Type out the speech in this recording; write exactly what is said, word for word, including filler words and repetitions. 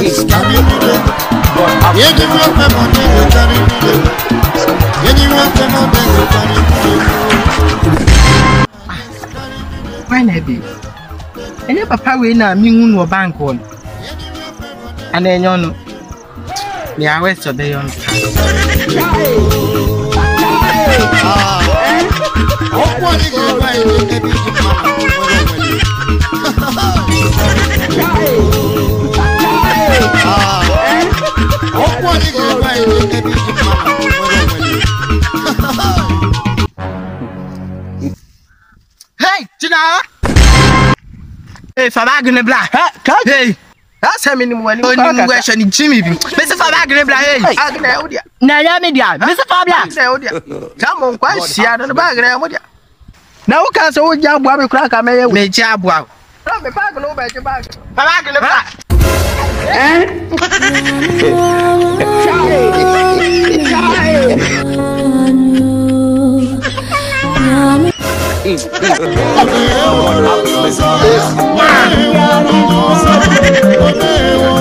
Why not be? And your papa will not mean no bank one. And then you know, the hours of the young. Hey, Tina! Hey, Fabagin Black. Hey, that's how many money you question in Jimmy. Mister Fabagin Black. Hey, Naya Media, Mister Fabia. Come on, quite see out on the bag. Now, can't so young Bobby Crack. I may make job. Wow. From the bag, no back your bag. Fabagin Black. Hey,